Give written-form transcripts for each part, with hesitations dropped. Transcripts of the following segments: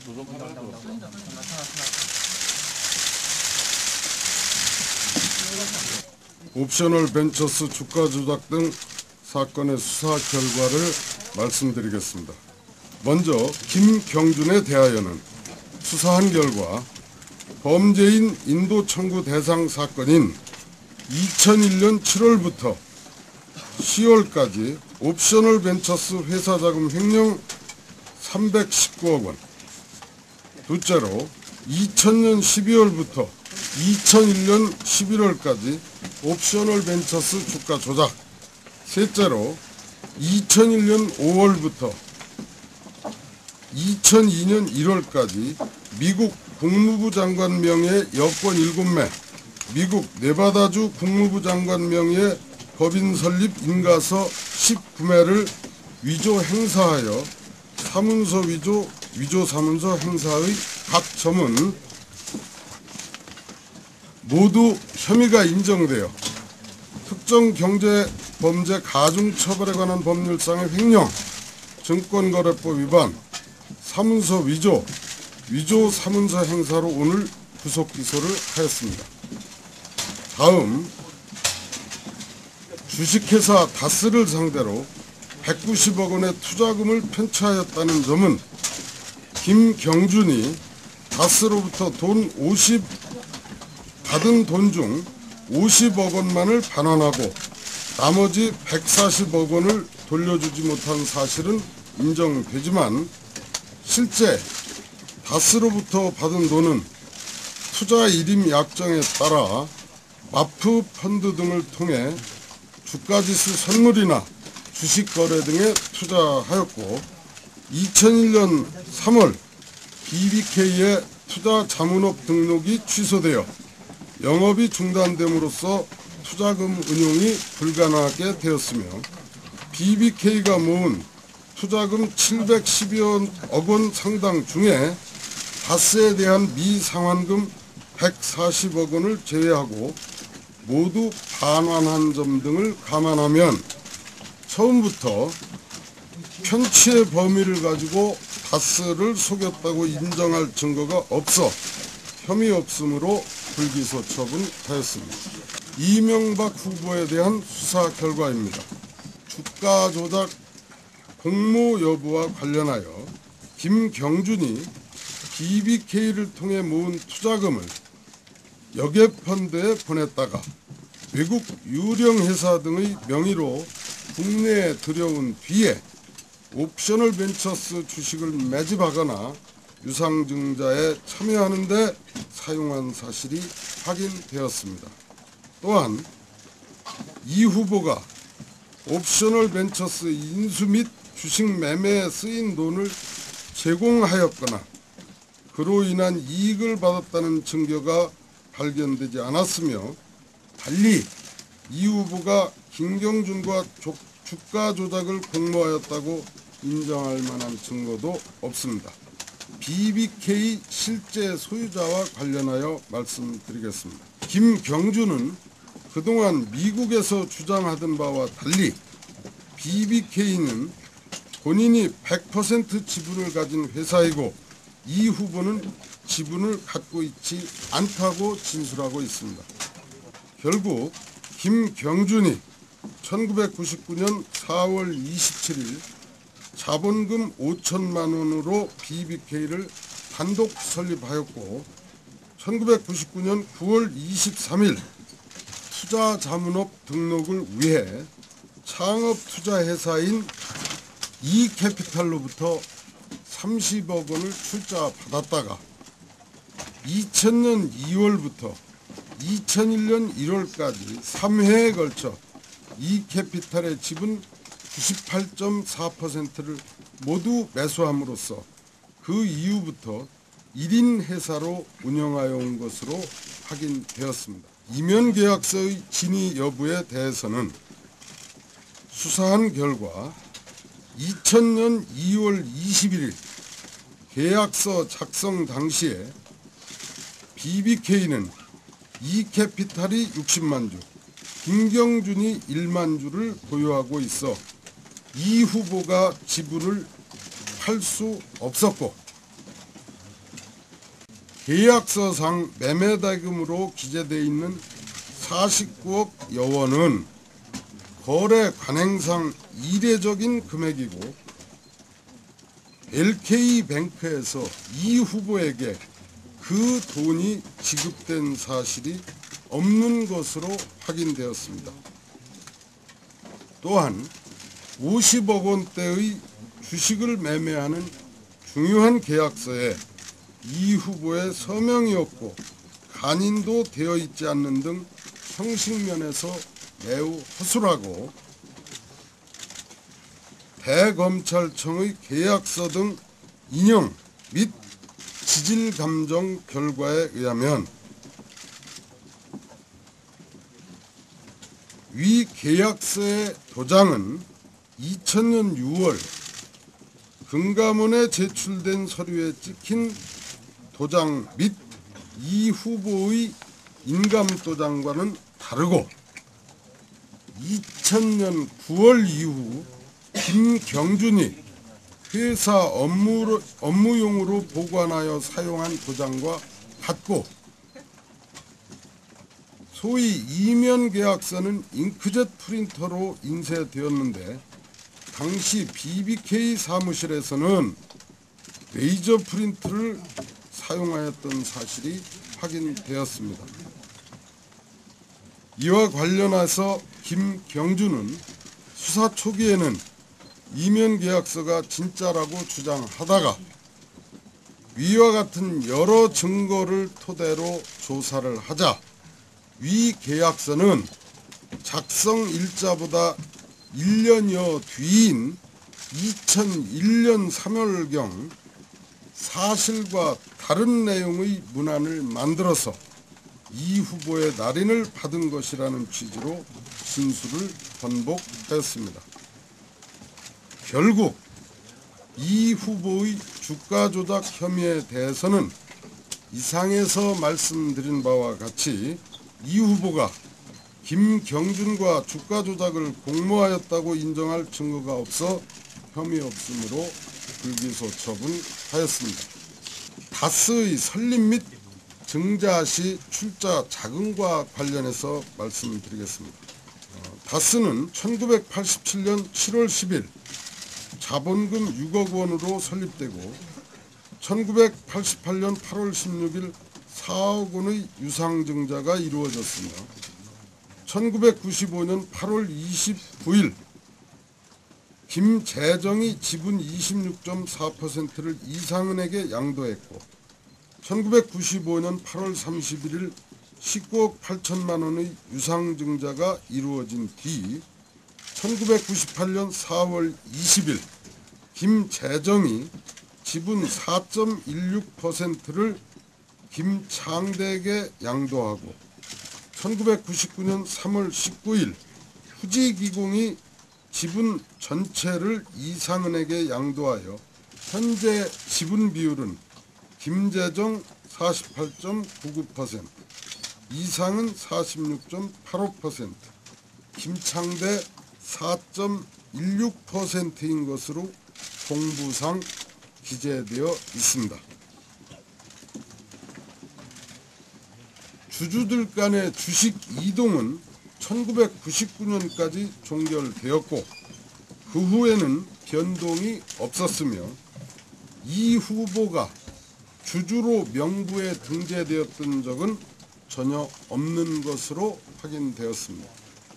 옵셔널 벤처스 주가 조작 등 사건의 수사 결과를 말씀드리겠습니다. 먼저 김경준에 대하여는 수사한 결과 범죄인 인도 청구 대상 사건인 2001년 7월부터 10월까지 옵셔널 벤처스 회사 자금 횡령 319억 원, 둘째로 2000년 12월부터 2001년 11월까지 옵셔널 벤처스 주가 조작, 셋째로 2001년 5월부터 2002년 1월까지 미국 국무부 장관 명의의 여권 7매, 미국 네바다주 국무부 장관 명의의 법인 설립 인가서 19매를 위조 행사하여 사문서 위조 사문서 행사의 각 점은 모두 혐의가 인정되어 특정 경제범죄 가중처벌에 관한 법률상의 횡령, 증권거래법 위반, 사문서 위조 사문서 행사로 오늘 구속기소를 하였습니다. 다음 주식회사 다스를 상대로 190억 원의 투자금을 편취하였다는 점은 김경준이 다스로부터 받은 돈 중 50억 원만을 반환하고 나머지 140억 원을 돌려주지 못한 사실은 인정되지만 실제 다스로부터 받은 돈은 투자 일임 약정에 따라 마프 펀드 등을 통해 주가지수 선물이나 주식거래 등에 투자하였고 2001년 3월 BBK의 투자 자문업 등록이 취소되어 영업이 중단됨으로써 투자금 운용이 불가능하게 되었으며 BBK가 모은 투자금 712억 원 상당 중에 다스에 대한 미상환금 140억 원을 제외하고 모두 반환한 점 등을 감안하면 처음부터 편취의 범위를 가지고 다스를 속였다고 인정할 증거가 없어 혐의 없음으로 불기소 처분하였습니다. 이명박 후보에 대한 수사 결과입니다. 주가 조작 공모 여부와 관련하여 김경준이 BBK를 통해 모은 투자금을 여객펀드에 보냈다가 외국 유령회사 등의 명의로 국내에 들여온 뒤에 옵셔널 벤처스 주식을 매집하거나 유상증자에 참여하는 데 사용한 사실이 확인되었습니다. 또한 이 후보가 옵셔널 벤처스 인수 및 주식 매매에 쓰인 돈을 제공하였거나 그로 인한 이익을 받았다는 증거가 발견되지 않았으며 달리 이 후보가 김경준과 주가 조작을 공모하였다고 인정할 만한 증거도 없습니다. BBK 실제 소유자와 관련하여 말씀드리겠습니다. 김경준은 그동안 미국에서 주장하던 바와 달리 BBK는 본인이 100% 지분을 가진 회사이고 이 후보는 지분을 갖고 있지 않다고 진술하고 있습니다. 결국 김경준이 1999년 4월 27일 자본금 5천만 원으로 BBK를 단독 설립하였고 1999년 9월 23일 투자자문업 등록을 위해 창업투자회사인 이캐피탈로부터 30억 원을 출자받았다가 2000년 2월부터 2001년 1월까지 3회에 걸쳐 이캐피탈의 지분 98.4%를 모두 매수함으로써 그 이후부터 1인 회사로 운영하여 온 것으로 확인되었습니다. 이면계약서의 진위 여부에 대해서는 수사한 결과 2000년 2월 21일 계약서 작성 당시에 BBK는 이캐피탈이 60만 주, 김경준이 1만 주를 보유하고 있어 이 후보가 지분을 팔 수 없었고 계약서상 매매대금으로 기재되어 있는 49억 여원은 거래 관행상 이례적인 금액이고 LK뱅크에서 이 후보에게 그 돈이 지급된 사실이 없는 것으로 확인되었습니다. 또한 50억 원대의 주식을 매매하는 중요한 계약서에 이 후보의 서명이 없고 간인도 되어 있지 않는 등 형식면에서 매우 허술하고 대검찰청의 계약서 등 인용 및 지질 감정 결과에 의하면 위 계약서의 도장은 2000년 6월 금감원에 제출된 서류에 찍힌 도장 및 이 후보의 인감도장과는 다르고 2000년 9월 이후 김경준이 회사 업무용으로 보관하여 사용한 도장과 같고 소위 이면 계약서는 잉크젯 프린터로 인쇄되었는데 당시 BBK 사무실에서는 레이저 프린트를 사용하였던 사실이 확인되었습니다. 이와 관련해서 김경준은 수사 초기에는 이면 계약서가 진짜라고 주장하다가 위와 같은 여러 증거를 토대로 조사를 하자 위 계약서는 작성 일자보다 1년여 뒤인 2001년 3월경 사실과 다른 내용의 문안을 만들어서 이 후보의 날인을 받은 것이라는 취지로 진술을 번복하였습니다. 결국 이 후보의 주가 조작 혐의에 대해서는 이상에서 말씀드린 바와 같이 이 후보가 김경준과 주가 조작을 공모하였다고 인정할 증거가 없어 혐의 없음으로 불기소 처분하였습니다. 다스의 설립 및 증자 시 출자 자금과 관련해서 말씀드리겠습니다. 다스는 1987년 7월 10일 자본금 6억 원으로 설립되고 1988년 8월 16일 4억 원의 유상증자가 이루어졌습니다. 1995년 8월 29일 김재정이 지분 26.4%를 이상은에게 양도했고 1995년 8월 31일 19억 8천만 원의 유상증자가 이루어진 뒤 1998년 4월 20일 김재정이 지분 4.16%를 김창대에게 양도하고 1999년 3월 19일 후지기공이 지분 전체를 이상은에게 양도하여 현재 지분 비율은 김재정 48.99%, 이상은 46.85%, 김창대 4.16%인 것으로 공부상 기재되어 있습니다. 주주들 간의 주식 이동은 1999년까지 종결되었고 그 후에는 변동이 없었으며 이 후보가 주주로 명부에 등재되었던 적은 전혀 없는 것으로 확인되었습니다.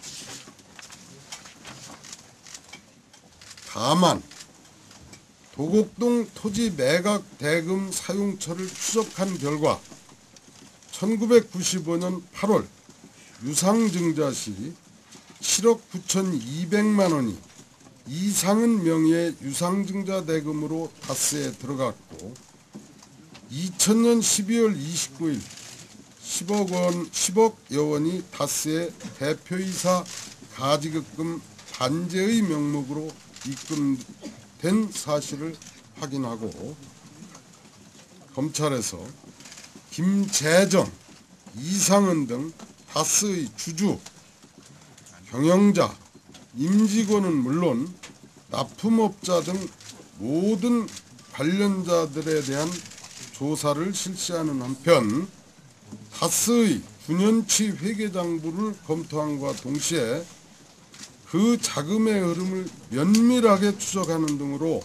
다만 도곡동 토지 매각 대금 사용처를 추적한 결과 1995년 8월 유상증자 시 7억 9,200만 원이 이상은 명의의 유상증자 대금으로 다스에 들어갔고 2000년 12월 29일 10억 여원이 다스의 대표이사 가지급금 반제의 명목으로 입금된 사실을 확인하고 검찰에서 김재정, 이상은 등 다스의 주주, 경영자, 임직원은 물론 납품업자 등 모든 관련자들에 대한 조사를 실시하는 한편 다스의 9년치 회계장부를 검토함과 동시에 그 자금의 흐름을 면밀하게 추적하는 등으로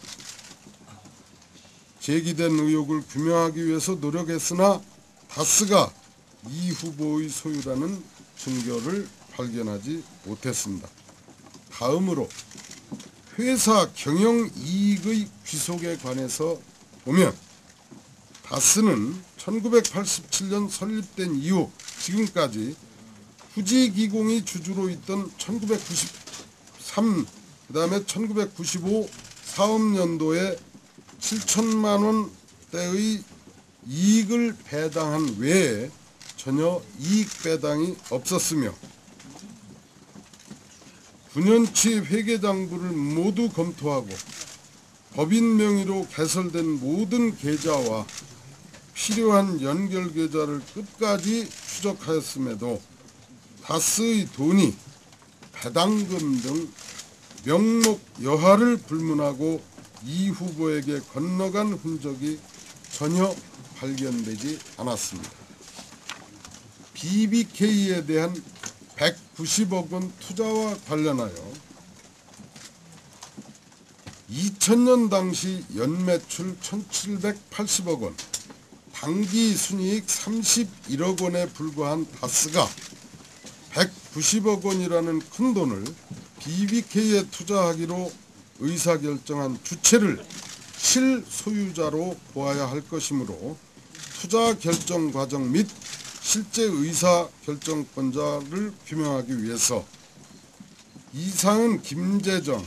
제기된 의혹을 규명하기 위해서 노력했으나 다스가 이 후보의 소유라는 증거를 발견하지 못했습니다. 다음으로 회사 경영이익의 귀속에 관해서 보면 다스는 1987년 설립된 이후 지금까지 후지기공이 주주로 있던 1993, 그 다음에 1995 사업년도에 7천만 원대의 이익을 배당한 외에 전혀 이익 배당이 없었으며 9년치 회계장부를 모두 검토하고 법인 명의로 개설된 모든 계좌와 필요한 연결 계좌를 끝까지 추적하였음에도 다스의 돈이 배당금 등 명목 여하를 불문하고 이 후보에게 건너간 흔적이 전혀 발견되지 않았습니다. BBK에 대한 190억 원 투자와 관련하여 2000년 당시 연매출 1780억 원, 당기 순이익 31억 원에 불과한 다스가 190억 원이라는 큰 돈을 BBK에 투자하기로 의사결정한 주체를 실소유자로 보아야 할 것이므로 투자 결정 과정 및 실제 의사결정권자를 규명하기 위해서 이상은 김재정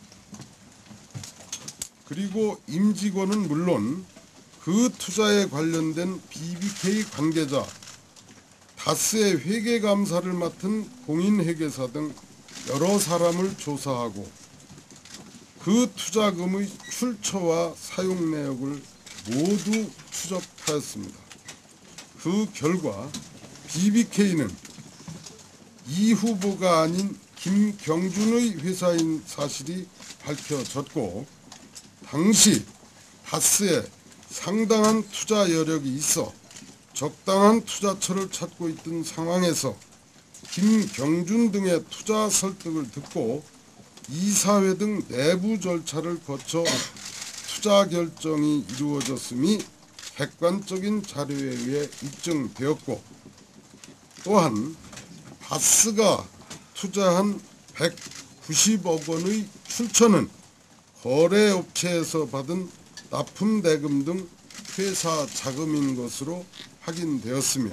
그리고 임직원은 물론 그 투자에 관련된 BBK 관계자, 다스의 회계감사를 맡은 공인회계사 등 여러 사람을 조사하고 그 투자금의 출처와 사용 내역을 모두 추적하였습니다. 그 결과 BBK는 이 후보가 아닌 김경준의 회사인 사실이 밝혀졌고 당시 다스에 상당한 투자 여력이 있어 적당한 투자처를 찾고 있던 상황에서 김경준 등의 투자 설득을 듣고 이사회 등 내부 절차를 거쳐 투자 결정이 이루어졌음이 객관적인 자료에 의해 입증되었고 또한 다스가 투자한 190억 원의 출처는 거래업체에서 받은 납품 대금 등 회사 자금인 것으로 확인되었으며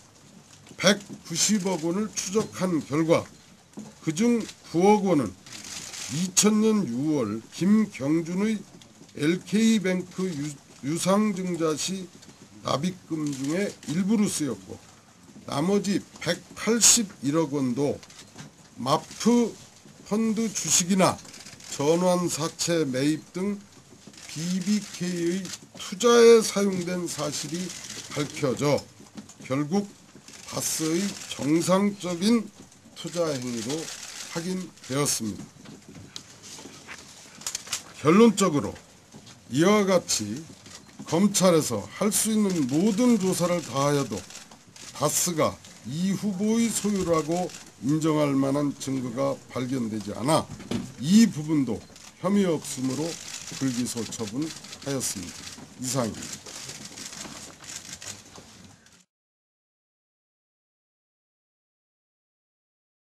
190억 원을 추적한 결과 그중 9억 원은 2000년 6월 김경준의 LK뱅크 유상증자 시 납입금 중에 일부로 쓰였고 나머지 181억 원도 마프 펀드 주식이나 전환사채 매입 등 BBK의 투자에 사용된 사실이 밝혀져 결국 다스의 정상적인 투자 행위로 확인되었습니다. 결론적으로 이와 같이 검찰에서 할 수 있는 모든 조사를 다하여도 다스가 이 후보의 소유라고 인정할 만한 증거가 발견되지 않아 이 부분도 혐의 없음으로 불기소 처분하였습니다. 이상입니다.